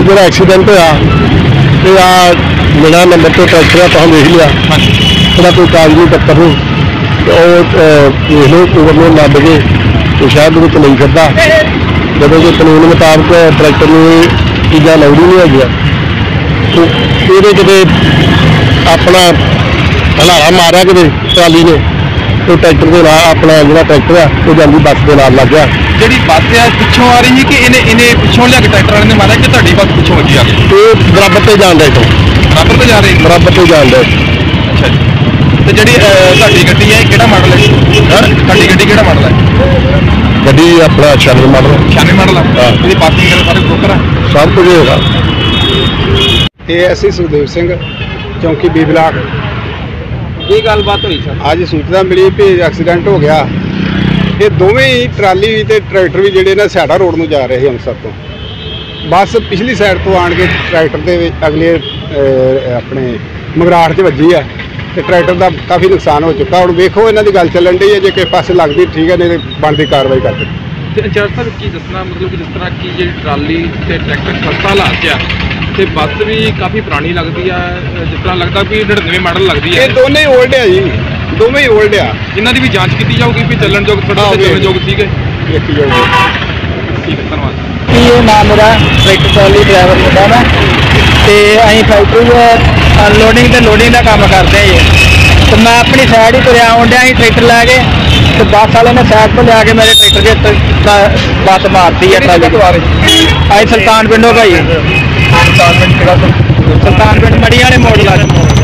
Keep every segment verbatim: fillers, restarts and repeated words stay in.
जो एक्सीडेंट होया तो आ बिना नंबर तो ट्रैक्टर तुम देख लिया थोड़ा कोई कागजी पत्तर नहीं तो देख लो ओवरलोड लद के तो शहर के नहीं फिरता जो कि कानून मुताबिक ट्रैक्टर में चीज़ा लाउड ही नहीं है तो ये कितने अपना हलारा मारिया कि ट्राली ने तो ट्रैक्टर के नाल अपना जो ट्रैक्टर है वो जल्दी बस के नाल लग गया जी बस है पिछों आ रही है कि इन्हें इन्हें पिछों लिया ट्रैक्टर वाले ने मारा कि ਤੁਹਾਡੀ बस पिछों वजी आ गई तो बराबर से जान रहे बराबर तो जा रही बराबर से जान रहे अच्छा जी तो जी ਤੁਹਾਡੀ ਗੱਡੀ है ਕਿਹੜਾ ਮਾਡਲ है ਤੁਹਾਡੀ ਗੱਡੀ ਕਿਹੜਾ ਮਾਡਲ है ਗੱਡੀ अपना छियानवे मॉडल छियानवे मॉडल है ਇਹਦੀ ਪਾਰਕਿੰਗ ਵਗੈਰਾ ਸਾਰੇ ਪ੍ਰੋਪਰ ਹੈ सब कुछ होगा ਇਹ ਅਸੀਂ ਸੁਖਦੇਵ ਸਿੰਘ ਚੌਂਕੀ ਬੀ ਬਲਾਕ ਕੀ ਗੱਲਬਾਤ ਹੋਈ ਸਰ ਅੱਜ ਸੂਚਨਾ ਮਿਲੀ ਵੀ ਐਕਸੀਡੈਂਟ ਹੋ ਗਿਆ ਇਹ ਦੋਵੇਂ ਹੀ ਟਰਾਲੀ ਵੀ ਤੇ ਟਰੈਕਟਰ ਵੀ ਜਿਹੜੇ ਨੇ ਸਿਆੜਾ ਰੋਡ ਨੂੰ ਜਾ ਰਹੇ ਸੀ ਅੰਮ੍ਰਿਤਸਰ ਤੋਂ ਬੱਸ ਪਿਛਲੀ ਸਾਈਡ ਤੋਂ ਆਣ ਕੇ ਟਰੈਕਟਰ ਦੇ ਵਿੱਚ ਅਗਲੇ ਆਪਣੇ ਮਗਰਾਟ 'ਚ ਵੱਜੀ ਹੈ ਤੇ ਟਰੈਕਟਰ ਦਾ ਕਾਫੀ ਨੁਕਸਾਨ ਹੋ ਚੁੱਕਾ ਹੁਣ ਵੇਖੋ ਇਹਨਾਂ ਦੀ ਗੱਲ ਚੱਲਣ ਡਈ ਹੈ ਜੇ ਕਿਸੇ ਪਾਸੇ ਲੱਗਦੀ ਠੀਕ ਹੈ ਨਹੀਂ ਬਣਦੀ ਕਾਰਵਾਈ ਕਰਦੇ ਤੇ ਇੰਚਾਰਜ ਸਾਹਿਬ ਕੀ ਦੱਸਣਾ ਮਤਲਬ ਕਿ ਜਿਸ ਤਰ੍ਹਾਂ ਕਿ ਜਿਹੜੀ ਟਰਾਲੀ ਤੇ ਟਰੈਕਟਰ ਖਸਤਾ ਹਾਲਾਤ 'ਚ ਆ ਤੇ ਬੱਸ ਵੀ ਕਾਫੀ ਪੁਰਾਣੀ ਲੱਗਦੀ ਆ ਜਿਸ ਤਰ੍ਹਾਂ ਲੱਗਦਾ ਵੀ ਨੜਿਨਵੇਂ ਮਾਡਲ ਲੱਗਦੀ ਹੈ ਇਹ ਦੋਨੇ ਹੀ ਓਲਡ ਆ ਜੀ ਦੋਵੇਂ ਹੀ ਓਲਡ ਆ ਇਹਨਾਂ ਦੀ ਵੀ ਜਾਂਚ ਕੀਤੀ ਜਾਊਗੀ ਵੀ ਚੱਲਣ ਯੋਗ ਥੋੜਾ ਚੱਲਣ ਯੋਗ ਸੀਗੇ ਦੇਖੀ ਜਾਊਗੀ ਠੀਕ ਹੈ ਧੰਨਵਾਦ ਇਹ ਨਾਮ ਮੇਰਾ ਟਰੈਕਟਰ ਟਰਾਲੀ ਡਰਾਈਵਰ ਮੁੰਡਾ ਨਾ ਤੇ ਅਸੀਂ ਫੈਕਟਰੀ 'ਚ ਅਨਲੋਡਿੰਗ ਤੇ ਲੋਡਿੰਗ ਦਾ ਕੰਮ ਕਰਦੇ ਹਾਂ ਜੀ ਤੇ ਮੈਂ ਆਪਣੀ ਸਾਈਡ ਹੀ ਤੁਰਿਆ ਆਉਣ ਡਿਆ ਸੀ ਟਰੈਕਟਰ ਲੈ ਕੇ ਤੇ ਬੱਸ ਵਾਲੇ ਨੇ ਸਾਈਡ ਤੋਂ ਲਿਆ ਕੇ ਮੇਰੇ ਟਰੈਕਟਰ ਦੇ ਬੱਸ ਮਾਰਤੀ ਹੈ ਟਰਾਲੀ ਆਈ ਸੁਲਤਾਨ ਪਿੰਡੋਂ ਭਾਈ ਸੁਲਤਾਨ ਪਿੰਡ ਕਿਹੜਾ ਸੁਲਤਾਨ ਪਿੰਡ ਮੜੀ ਵਾਲੇ ਮੋੜ ਲਾ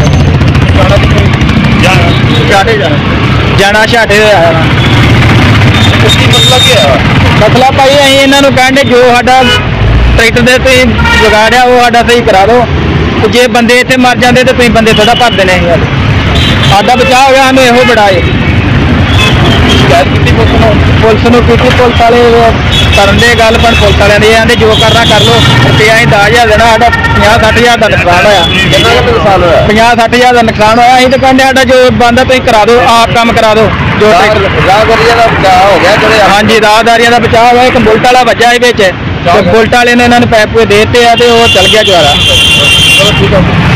ਛਾਟੇ ਜਾਣਾ ਜਾਣਾ ਛਾਟੇ ਆਇਆ ਉਸ ਕੀ ਮਸਲਾ ਕੀ ਹੈ ਮਸਲਾ ਭਾਈ ਅਸੀਂ ਇਹਨਾਂ ਨੂੰ ਕਹਿੰਦੇ ਜੋ ਸਾਡਾ ਟਰੈਕਟਰ ਦੇ ਤੁਸੀਂ ਵਿਗਾੜਿਆ ਉਹ ਸਾਡਾ ਸਹੀ ਕਰਾ ਦਿਓ ਤੇ ਜੇ ਬੰਦੇ ਇੱਥੇ ਮਰ ਜਾਂਦੇ ਤੇ ਤੁਸੀਂ ਬੰਦੇ ਥੋੜਾ ਭਰ ਦੇਣੇ ਸੀ ਸਾਡਾ ਬਚਾਅ ਹੋ ਗਿਆ ਸਾਨੂੰ ਇਹੋ ਬੜਾ ਹੈ ਸ਼ਿਕਾਇਤ ਕੀਤੀ ਪੁਲਿਸ ਨੂੰ ਪੁਲਿਸ ਨੂੰ ਕੀਤੀ ਪੁਲਿਸ ਵਾਲੇ ਕਰਨ ਦੇ ਗੱਲ ਪਰ ਪੁਲਿਸ ਵਾਲਿਆਂ ਨੇ ਕਹਿੰਦੇ ਜੋ ਕਰਨਾ ਕਰ ਲਓ ਰੁਪਈਆ ਅਸੀਂ ਦਸ ਹਜ਼ਾਰ ਦੇਣਾ ਸਾਡਾ ਪੰਜਾਹ ਸੱਠ ਹਜ਼ਾਰ ਦਾ ਨੁਕਸਾਨ ਹੋਇਆ ਕਿੰਨਾ ਕੁ ਨੁਕਸਾਨ ਹੋਇਆ ਪੰਜਾਹ ਸੱਠ ਹਜ਼ਾਰ ਦਾ ਨੁਕਸਾਨ ਹੋਇਆ ਅਸੀਂ ਤਾਂ ਕਹਿੰਦੇ ਸਾਡਾ ਜੋ ਬੰਦਾ ਤੁਸੀਂ ਕਰਾ ਦਿਓ ਆਪ ਕੰਮ ਕਰਾ ਦਿਓ ਜੋ ਰਾਹਗੀਰਾਂ ਦਾ ਬਚਾਅ ਹੋ ਗਿਆ ਜਿਹੜੇ ਹਾਂਜੀ ਰਾਹਦਾਰੀਆਂ ਦਾ ਬਚਾਅ ਹੋਇਆ ਇੱਕ ਬੁਲਟ ਵਾਲਾ ਵੱਜਾ ਇਹ ਵਿੱਚ ਤੇ ਬੁਲਟ ਵਾਲੇ ਨੇ ਇਹਨਾਂ ਨੂੰ ਪੈਪ ਦੇ ਦਿੱਤੇ ਆ ਤੇ ਉਹ ਚੱਲ ਗਿਆ ਦੁਆਰਾ ਚਲੋ ਠੀਕ ਹੈ